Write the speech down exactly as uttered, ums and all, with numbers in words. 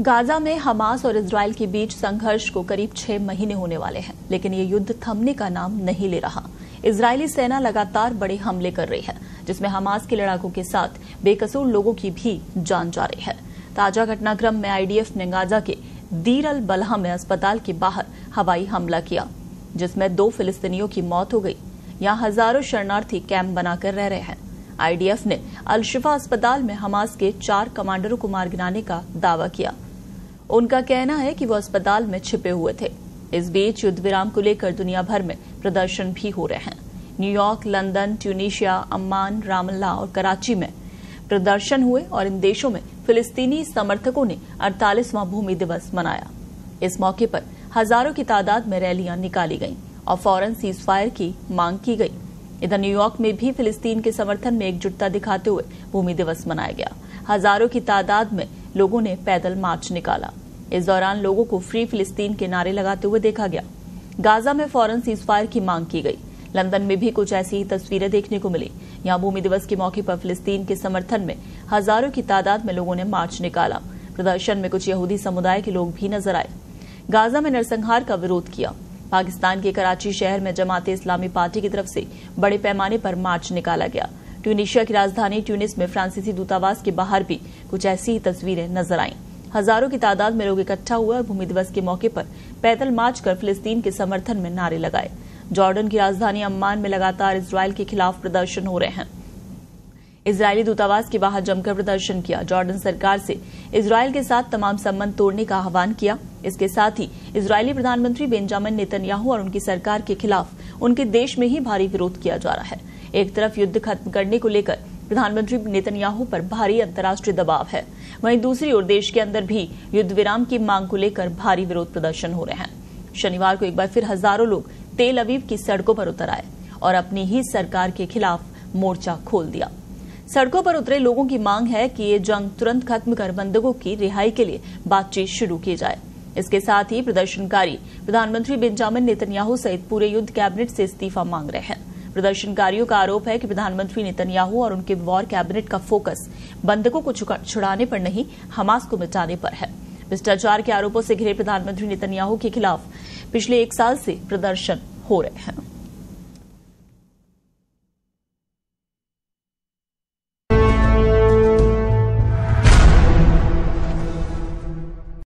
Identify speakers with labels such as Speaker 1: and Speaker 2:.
Speaker 1: Gaza में Hamas और Israel के बीच संघर्ष को करीब छह महीने होने वाले हैं, लेकिन ये युद्ध थमने का नाम नहीं ले रहा। इजरायली सेना लगातार बड़े हमले कर रही है, जिसमें हमास के लड़ाकों के साथ बेकसूर लोगों की भी जान जा रही है। ताजा घटनाक्रम में आईडीएफ ने गाजा के दीर अल बलहा में अस्पताल के बाहर हवाई हमला किया, जिसमें दो फिलिस्तीनियों की मौत हो गई। यहाँ हजारों शरणार्थी कैंप बनाकर रह रहे हैं। आईडीएफ ने अल शिफा अस्पताल में हमास के चार कमांडरों को मार गिराने का दावा किया। उनका कहना है कि वो अस्पताल में छिपे हुए थे। इस बीच युद्ध विराम को लेकर दुनिया भर में प्रदर्शन भी हो रहे हैं। New York, London, Tunisia, Amman, Ramallah और कराची में प्रदर्शन हुए और इन देशों में फिलिस्तीनी समर्थकों ने अड़तालीसवां भूमि दिवस मनाया। इस मौके पर हजारों की तादाद में रैलियां निकाली गईं और फौरन सीज फायर की मांग की गई। इधर न्यूयॉर्क में भी फिलिस्तीन के समर्थन में एकजुटता दिखाते हुए भूमि दिवस मनाया गया। हजारों की तादाद में लोगों ने पैदल मार्च निकाला। इस दौरान लोगों को फ्री फिलिस्तीन के नारे लगाते हुए देखा गया। गाजा में फौरन सीज फायर की मांग की गई। लंदन में भी कुछ ऐसी ही तस्वीरें देखने को मिली। यहाँ भूमि दिवस के मौके पर फिलिस्तीन के समर्थन में हजारों की तादाद में लोगों ने मार्च निकाला। प्रदर्शन में कुछ यहूदी समुदाय के लोग भी नजर आए। गाजा में नरसंहार का विरोध किया। पाकिस्तान के कराची शहर में जमाते इस्लामी पार्टी की तरफ से बड़े पैमाने पर मार्च निकाला गया। ट्यूनीशिया की राजधानी ट्यूनिस में फ्रांसीसी दूतावास के बाहर भी कुछ ऐसी ही तस्वीरें नजर आईं। हजारों की तादाद में लोग इकट्ठा हुए और भूमि दिवस के मौके पर पैदल मार्च कर फिलिस्तीन के समर्थन में नारे लगाए। जॉर्डन की राजधानी अम्मान में लगातार इजराइल के खिलाफ प्रदर्शन हो रहे हैं। इजरायली दूतावास के बाहर जमकर प्रदर्शन किया। जॉर्डन सरकार से इजराइल के साथ तमाम संबंध तोड़ने का आह्वान किया। इसके साथ ही इजरायली प्रधानमंत्री बेंजामिन नेतन्याहू और उनकी सरकार के खिलाफ उनके देश में ही भारी विरोध किया जा रहा है। एक तरफ युद्ध खत्म करने को लेकर प्रधानमंत्री नेतन्याहू पर भारी अंतर्राष्ट्रीय दबाव है, वहीं दूसरी ओर देश के अंदर भी युद्ध विराम की मांग को लेकर भारी विरोध प्रदर्शन हो रहे हैं। शनिवार को एक बार फिर हजारों लोग तेल अवीव की सड़कों पर उतर आए और अपनी ही सरकार के खिलाफ मोर्चा खोल दिया। सड़कों पर उतरे लोगों की मांग है कि ये जंग तुरंत खत्म कर बंधकों की रिहाई के लिए बातचीत शुरू की जाए। इसके साथ ही प्रदर्शनकारी प्रधानमंत्री बेंजामिन नेतन्याहू सहित पूरे युद्ध कैबिनेट से इस्तीफा मांग रहे हैं। प्रदर्शनकारियों का आरोप है कि प्रधानमंत्री नेतन्याहू और उनके वॉर कैबिनेट का फोकस बंधकों को छुड़ाने पर नहीं, हमास को मिटाने पर है। भ्रष्टाचार के आरोपों से घिरे प्रधानमंत्री नेतन्याहू के खिलाफ पिछले एक साल से प्रदर्शन हो रहे हैं।